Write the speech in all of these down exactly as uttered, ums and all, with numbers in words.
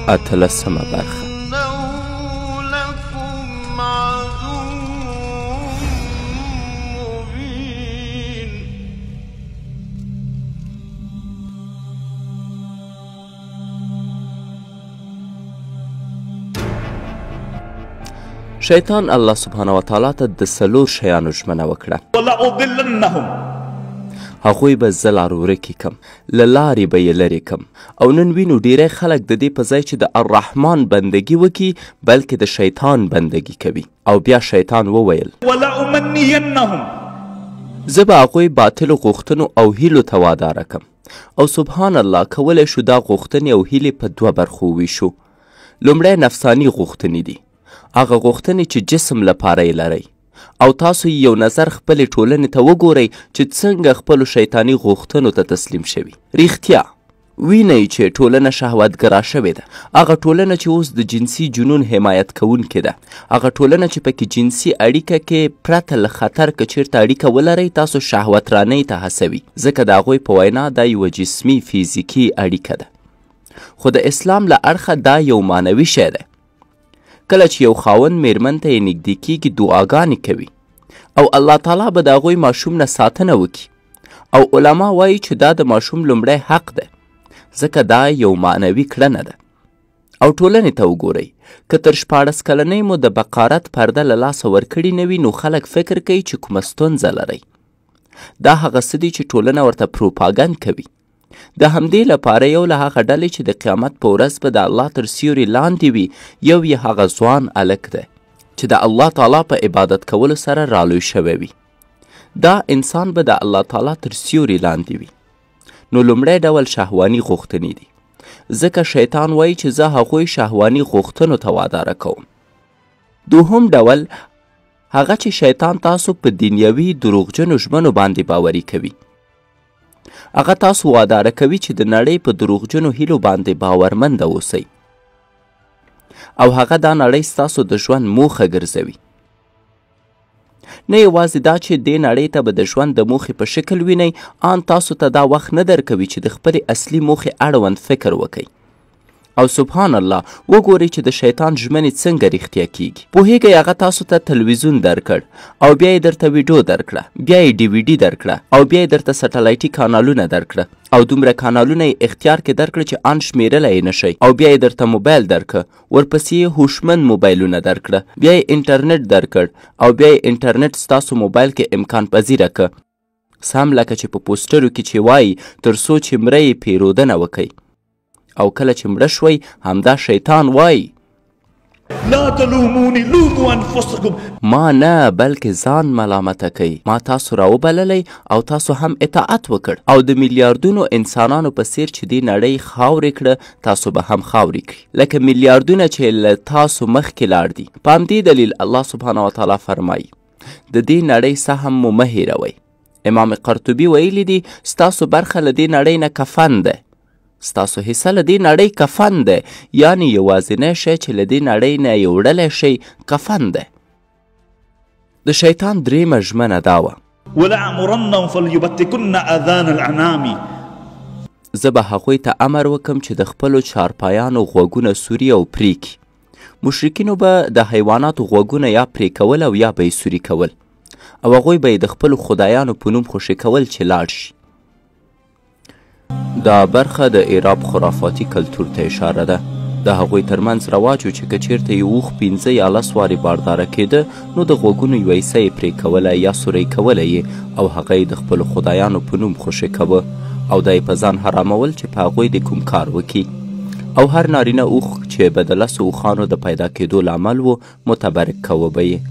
اتلسمه برخه. شیطان الله سبحانه و تعالی ته د څلور شیانو ژمنه وکړه. ولأضلنهم، هغوی به زه لارورکي کم، له لارې به یې لرې کم. او نن وینو ډیری خلک د دې په ځای چې د الرحمن بندگی وکړي بلکې د شیطان بندگی کوي. او بیا شیطان وویل ولأمنینهم، زه به هغوی باطلو غوښتنو او هیلو ته واداره کم. او سبحان الله کولی شو دا غوښتنې او هیلې په دوه برخو وویشو. لومړی نفساني غوښتنې دي، هغه غوښتنې چې جسم لپاره یې لرئ. او تاسو یو نظر خپلې ټولنې ته وګورئ چې څنګه خپلو شیطاني غوښتنو ته تسلیم شوي. ریښتیا وینئ چې ټولنه شهوتګرا شوې ده. هغه ټولنه چې اوس د جنسي جنون حمایت کوونکې ده. هغه ټولنه چې پکې جنسي اړیکه کې پرته له خطر که چیرته اړیکه ولرئ تاسو شهوترانۍ ته هڅوي، ځکه د هغوی په وینا دا یوه جسمي فیزیکي اړیکه ده. خو د اسلام له اړخه دا یو معنوي شی دی. کله چې یو خاوند میرمن ته یې نږدې کیږي دعاګانې کوي او الله تعالی به د هغوی ماشوم نه ساتنه وکړي. او علما وایي چې دا د ماشوم لومړی حق دی، ځکه دا یو معنوي کړنه ده. او ټولنې ته وګورئ، که تر شپاړس کلنۍ مو د بقارت پرده له لاسه ورکړې نه وي نو خلک فکر کوي چې کومه ستونزه لرئ. دا هغه څه دي چې ټولنه ورته پروپاګند کوي. د همدې لپاره یو له هغه ډلې چې د قیامت په ورځ به د الله تر سیوري لاندې وي یو یې هغه ځوان هلک دی چې د الله تعالی په عبادت کولو سره رالوی شوی وي. دا انسان به د الله تعالی تر سیوري لاندې وي. نو لومړی ډول شهواني غوښتنې دي، ځکه شیطان وایي چې زه هغوی شهواني غوښتنو ته واداره کوم. دوهم ډول هغه چې شیطان تاسو په دنیوي دروغجنو ژمنو باندې باوري کوي. هغه تاسو واداره کوي چې د نړۍ په دروغجنو هیلو باندې باورمنده اوسئ او هغه دا نړۍ ستاسو د ژوند موخه ګرځوي. نه یوازې دا چې دې نړۍ ته به د ژوند د موخې په شکل وینئ، آن تاسو ته دا وخت نه درکوي چې د خپلې اصلي موخې اړوند فکر وکئ. او سبحان الله وګورئ چې د شیطان ژمنې څنګه رښتیا کیږي. پوهیږئ هغه تاسو ته تلویزیون درکړ او بیا یې درته ویډیو درکړه، بیا یې ډي وي ډي درکړه او بیا یې درته سټلایټي کانالونه درکړه او دومره کانالونه یې اختیار کې درکړه چې ان شمیرلی یې نشئ. او بیا یې درته موبایل درکړه، ورپسې یې هوشمند موبایلونه درکړه، بیا یې انټرنیټ درکړ او بیا یې انټرنیټ ستاسو موبایل کې امکان پذیره که، سم لکه چې په پوسټرو کې چې وایي تر څو چې مړه یې پیرودنه وکئ. او کله چې مړه شوئ همدا شیطان وایي لا تلوموني لوموا انفسكم، ما نه بلکې ځان ملامته کوي. ما تاسو راوبللی او تاسو هم اطاعت وکړ او د میلیاردونو انسانانو په څیر چې دې نړۍ خاورې کړه تاسو به هم خاورې کړي، لکه میلیاردونه چې له تاسو مخکې لاړ دي. په همدې دلیل الله سبحانه وتعالی فرمایي د دې نړۍ سهم مو مه هیروئ. امام قرطبي ویلی دي ستاسو برخه له دې نړۍ نه کفن ده، ستاسو حصه له دې نړۍ کفن ده، یعنی یوازینی شی چې له دې نړۍ نه یې وړلی شی کفن ده. د شیطان درېیمه ژمنه دا وه ولأمرنهم فلیبتکن اذان الانعام، زه به هغوی ته امر وکم چې د خپلو چارپایانو غوږونه سوري او پرې کړي. مشرکینو به د حیواناتو غوږونه یا پرې کول او یا به یې سوري کول او هغوی به یې د خپلو خدایانو په نوم خوشي کول چې لاړ شي. دا برخه د عرب خرافاتي کلتور ته اشاره ده. د هغوی ترمنځ رواج و چې که چیرته یو اوښ پنځه یا لس وارې بارداره کېده نو د غوږونو یوه حصه یې پرې کوله یا سوری کوله یې او هغه یې د خپلو خدایانو په نوم خوشي کوه او دا یې په ځان حرامول چې په هغوی د کوم کار وکړي. او هر نارینه اوښ چې به د لسو اوښانو د پیدا کېدو لامل و متبرک کوه به یې.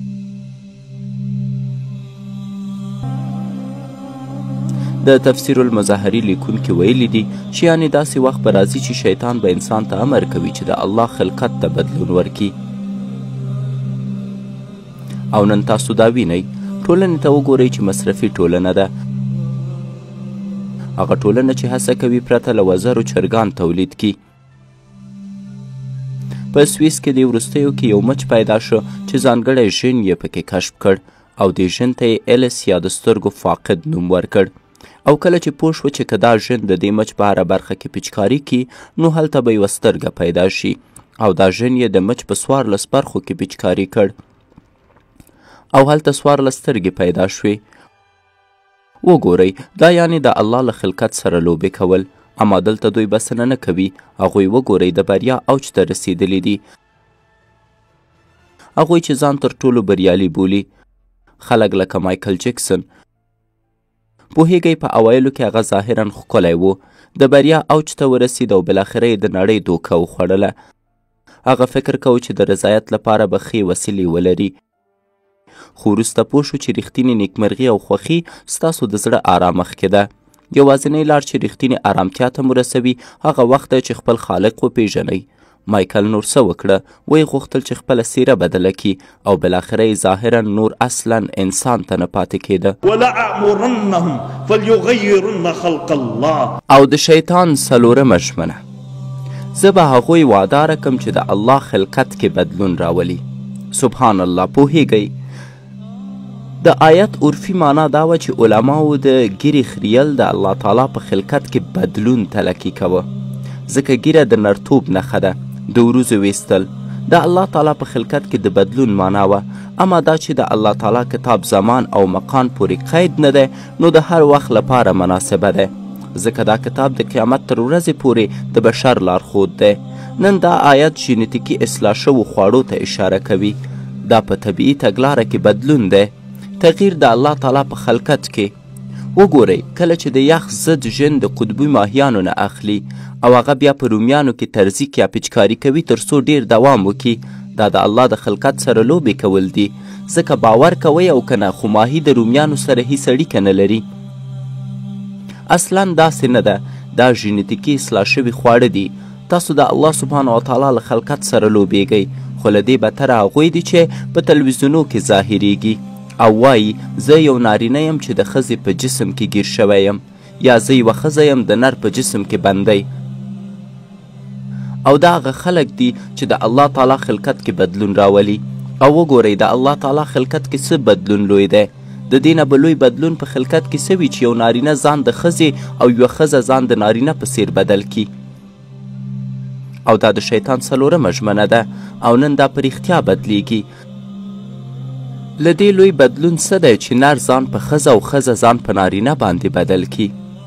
د تفسیر المظاهري لیکونکي ویلي دي چې یعنې داسې وخت به راځي چې شیطان به انسان ته امر کوي چې د الله خلقت ته بدلون ورکړي. او نن تاسو دا وینئ، ټولنې ته وګورئ چې مصرفي ټولنه ده. هغه ټولنه چې هڅه کوي پرته له وزرو چرګان تولید کړي. په سویس کې د وروستیو کې یو مچ پیدا شو چې ځانګړی ژن یې پکې کشف کړ او دې ژن ته یې ایلس یا د سترګو فاقد نوم ورکړ. او کله چې پوه شوه چې که دا ژن د دې مچ په هره برخه کې پیچکاري کړي نو هلته به یوه سترګه پیدا شي او دا ژن یې د مچ په څوارلس برخو کې پیچکاري کړ او هلته څوارلس سترګې پیدا شوې. وګورئ دا یعنې د الله له خلقت سره لوبې کول، اما دلته دوی بسنه نه کوي. هغوی وګورئ د بریا اوج ته رسېدلي دي. هغوی چې ځان تر ټولو بریالي بولي، خلک لکه مایکل جکسن، پوهیږئ په اوایلو کې هغه ظاهرا ښکلی و، د بریا اوج ته ورسید او بالاخره یې د نړۍ دوکه وخوړله. هغه فکر کوو چې د رضایت لپاره به ښې وسیلې ولري، خو وروسته پوه شو چې رښتینې نیکمرغي او خوښي ستاسو د زړه آرام مخکې ده. یوازینۍ لار چې رښتینې آرامتیا ته مو رسوي هغه وخت دی چې خپل خالق وپېژنئ. مایکل نور څه وکړه؟ ویې غوښتل چې خپله څیره بدله کړي او بالاخره یې ظاهرا نور اصلا انسان ته نه پاتې کېده. ولأمرنهم فليغيرن خلق الله. او د شیطان څلورمه ژمنه: زه به هغوی واداره کړم چې د الله خلقت کې بدلون راولي. سبحان الله. پوهیږئ د آیت عرفي معنا دا وه چې علماو د ګیرې خریل د الله تعالی په خلقت کې بدلون تلقي کوه، ځکه ګیره د نرتوب نښه ده. د وروځو ویستل د الله تعالی په خلقت کې د بدلون معنا وه، اما دا چې د الله تعالی کتاب زمان او مکان پورې قید نه دی نو د هر وخت لپاره مناسبه ده، ځکه دا کتاب د قیامت تر ورځې پورې د بشر لارښود دی. نن دا آیت ژینتیکي اصلاح شوو خواړو ته اشاره کوي. دا په طبیعي تګلاره کې بدلون دی، تغییر د الله تعالی په خلقت کې. وګورئ کله چې د یخ ضد ژن د قطبي ماهیانو نه اخلي او هغه بیا په رومیانو کې ترزیک یا پیچکاري کوي تر څو ډیر دوام وکړي، دا د الله د خلقت سره لوبې کول دي، ځکه باور کوئ او که نه خو ماهي د رومیانو سره هیڅ اړیکه نه لري. اصلا داسې نه ده، دا ژینتیکي اصلاح شوي خواړه دي. تاسو د الله سبحانه وتعالی له خلقت سره لوبېږئ، خو له دې بتره هغوی دي چې په تلویزیونو کې ظاهریږي او وایي زه یو نارینه یم چې د ښځې په جسم کې ګیر شوی یم، یا زه یوه ښځه یم د نر په جسم کې بندی. او دا هغه خلک دي چې د الله تعالی خلقت کې بدلون راولي. او وګورئ د الله تعالی خلقت کې څه بدلون لوی دی. د دې نه به لوی بدلون په خلقت کې څه وي چې یو نارینه ځان د ښځې او یوه ښځه ځان د نارینه په څیر بدل کړي. او دا د شیطان څلورمه ژمنه ده او نن دا په رښتیا بدلیږي. له دې لوی بدلون څه دی چې نر ځان په ښځه او ښځه ځان په نارینه باندې بدل کړي.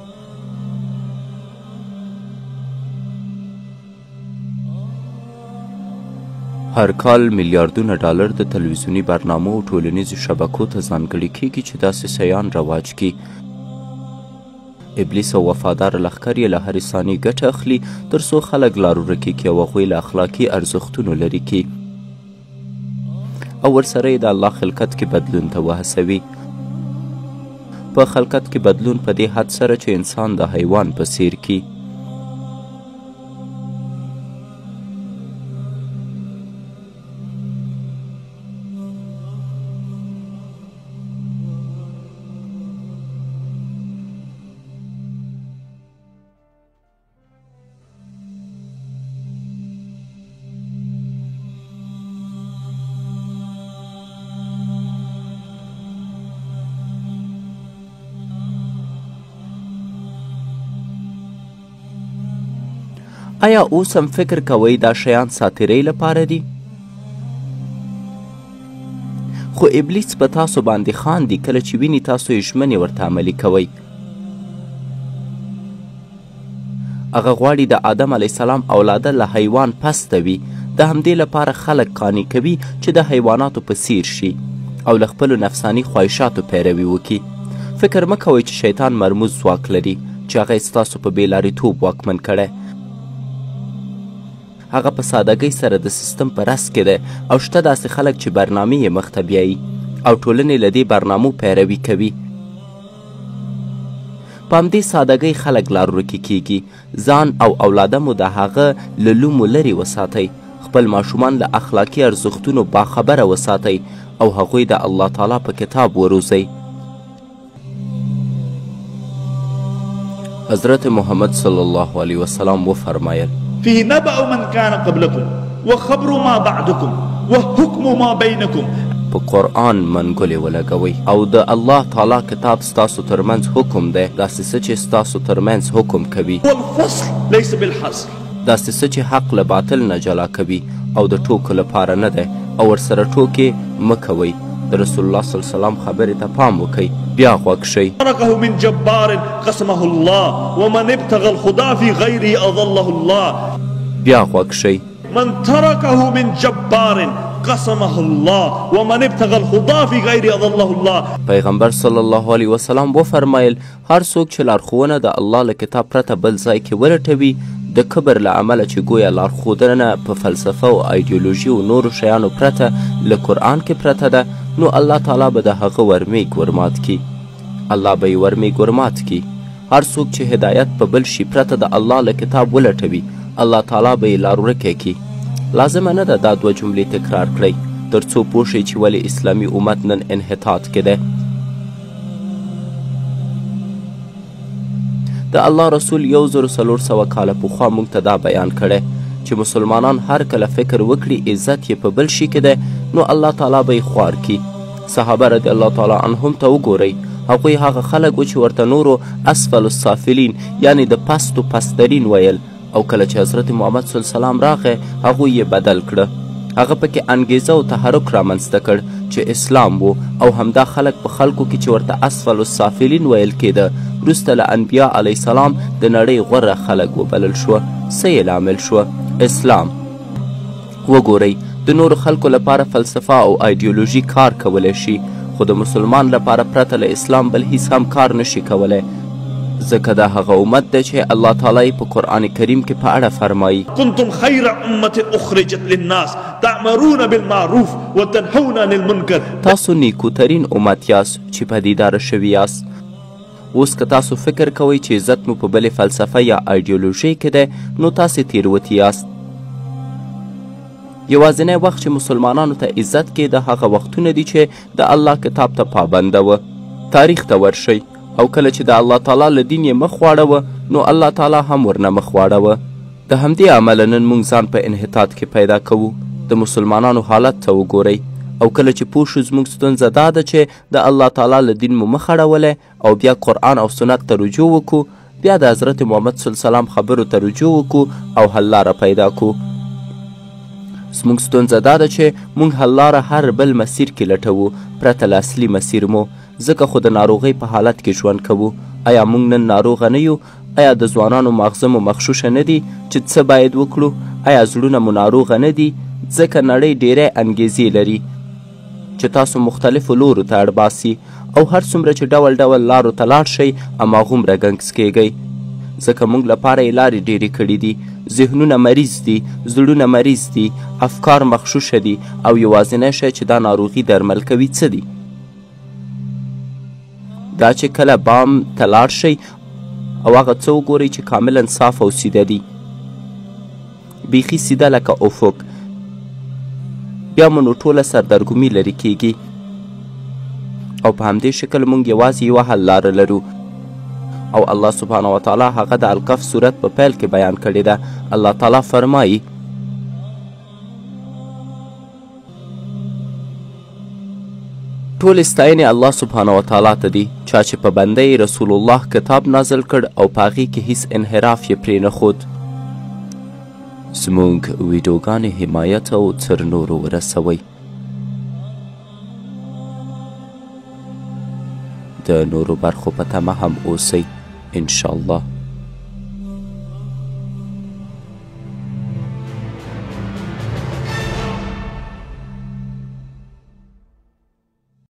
هر کال میلیاردونه ډالر د تلویزیوني برنامو او ټولنیزو شبکو ته ځانګړي کیږي چې داسې شیان رواج کړي. ابلیس او وفادار لښکر یې له هرې ثانیې ګټه اخلي تر څو خلک لارورکي کړي او هغوی له اخلاقي ارزښتونو لرې کړي او ورسره یې د الله خلقت کې بدلون ته وهڅوي. په خلقت کې بدلون په دې حد سره چې انسان د حیوان په څیر کړي. آیا اوس هم فکر کوئ دا شیان ساتیرۍ لپاره دي؟ خو ابلیس په تاسو باندې خاندي کله چې ویني تاسو یې ژمنې ورته عملي کوئ. هغه غواړي د آدم علیه السلام اولاده له حیوان پسته وي. د همدې لپاره خلک قانع کوي چې د حیواناتو په څیر شي او له خپلو نفساني خواهشاتو پیروي وکړي. فکر مه کوئ چې شیطان مرموز ځواک لري چې هغه یې ستاسو په بېلارېتوب واکمن کړی. هغه په سادګۍ سره د سیستم په رس کې دی او شته داسې خلک چې برنامې یې مخته بیایي او ټولنې له دې برنامو پیروي کوي. په همدې سادګۍ خلک لارورکي کیږي. ځان او اولاده مو د هغه له لومو لرې وساتئ. خپل ماشومان له اخلاقي ارزښتونو باخبره وساتئ او هغوی د الله تعالی په کتاب وروزئ. حضرت محمد صلی الله علیه وسلم وفرمایل: فيه نبأ من كان قبلكم وخبر ما بعدكم وحكم ما بينكم په قرآن منګولې ولګوئ او د الله تعالی کتاب ستاسو ترمنځ حکم دی، داسې څه چې ستاسو ترمنځ حکم کوي، والفصل ليس بالحصر، داسې څه چې حق له باطل نه جلا کوي او د ټوکو لپاره نه دی او ورسره ټوکې مه کوئ. د رسول الله صلی الله علیه وسلم خبرې ته پام وکئ، بیا غوږ شئ. تركه من جبار قسمه الله ومن ابتغى الخدا في غيره أضله الله. بیا غوږ شئ. من تركه من جبار قسمه الله ومن ابتغى الخدا في غيره أضله الله. پیغمبر صلی الله علیه وسلم وفرمایل هر څوک چې لارښوونه د الله له کتاب پرته بل ځای کې ولټوي د کبر له امله چې گویا لارښودنه په فلسفه او ایډیولوژي او نورو شیانو پرته له قرآن کې پرته ده، نو الله تعالی به د هغه ورمیږ ورمات کی. الله به یې ورمیږ ورمات کی. هر څوک چې هدایت په بل شي پرته د الله له کتاب ولټوي، الله تعالی به یې لار ورکه کی. لازمه نه ده دا دوه جملې تکرار کړئ تر څو پوه شئ چې ولې اسلامي امت نن انحطاط کې دی. د الله رسول یو زر څلور سوه کاله پخوا موږ ته دا بیان کړی چې مسلمانان هر کله فکر وکړي عزت یې په بل شي کې دی، نو الله تعالی به یې خوار کي. صحابه رضی الله تعالی عنهم ته وګورئ، هغوی هغه خلک و چې ورته نورو اسفل السافلین یعنی د پستو پسترین ویل، او کله چې حضرت محمد صلی الله علیه وسلم راغی هغوی یې بدل کړه. هغه پکې انګیزه او تحرک رامنځته کړ چې اسلام و، او همدا خلک په خلکو کې چې ورته اسفل السافلین ویل کېده وروسته له انبیا علیه السلام د نړۍ غوره خلک وبلل شوه. څه یې لامل شوه؟ اسلام. وګورئ، د نورو خلکو لپاره فلسفه او ایډیولوژي کار کولی شي، خو د مسلمان لپاره پرته له اسلام بل هیڅ هم کار نشي کولی، ځکه دا هغه امت دی چې الله تعالی په قرآن کریم کې په اړه فرمایي كنتم خير أمة أخرجت للناس تأمرون بالمعروف وتنهون عن المنكر. تاسو نیکوترین امت یاست چې پدیداره شوي یاست. اوس که تاسو فکر کوئ چې عزت مو په بلې فلسفه یا ایډیولوژۍ کې دی، نو تاسې تیروتي یاست. یوازینی وخت چې مسلمانانو ته عزت کېده هغه وختونه دي چې د الله کتاب ته پابنده وه. تاریخ ته ورشئ، او کله چې د الله تعالی له دین یې مخ واړوه نو الله تعالی هم ورنه مخ واړوه. د همدې امله نن موږ ځان په انحطاط کې پیدا کوو. د مسلمانانو حالت ته وګورئ، او کله چې پوه شو زموږ ستونزه دا ده چې د الله تعالی له دین مو مخ اړولی او بیا قرآن او سنت ته رجوع وکړو، بیا د حضرت محمد صلی الله علیه وسلم خبرو ته رجوع وکړو او حل لاره پیدا کړو. زموږ ستونزه دا ده چې موږ حل لاره هر بل مسیر کې لټوو پرته له اصلي مسیر مو، ځکه خو د ناروغۍ په حالت کې ژوند کوو. آیا موږ نن ناروغه نه یو؟ آیا د ځوانانو ماغزه مو مغشوشه نه دي چې څه باید وکړو؟ آیا زړونه مو ناروغه نه دي؟ ځکه نړۍ ډیری انګیزې لري چې تاسو مختلفو لورو ته اړباسي، او هر څومره چې ډول ډول لارو ته لاړ شئ هماغومره ګنګس کیږئ، ځکه موږ لپاره یې لارې ډیرې کړي دي. ذهنونه مریض دي، زړونه مریض دي، افکار مغشوشه دي، او یوازینی شی چې دا ناروغي درمل کوي څه دي؟ دا چې کله بام ته لاړ شئ او هغه څه وګورئ چې کاملا صاف او سیده دي، بیخي سیده لکه افق، بیا مو نو ټوله سردرګمي لرې کیږي. او په همدې شکل موږ یوازې یوه حل لاره لرو، او الله سبحانه وتعالی هغه د القف صورت په پیل کې بیان کړې ده. الله تعالی فرمایي ټول ستاینې الله سبحانه وتعالی ته دي، چا چې په بنده یې رسول الله کتاب نازل کړ او په هغې کې هیڅ انحراف یې پرې نه ښود. زموږ ویډیوګانې حمایت او تر نورو ورسوئ. د نورو برخو په تمه هم اوسئ انشاءالله.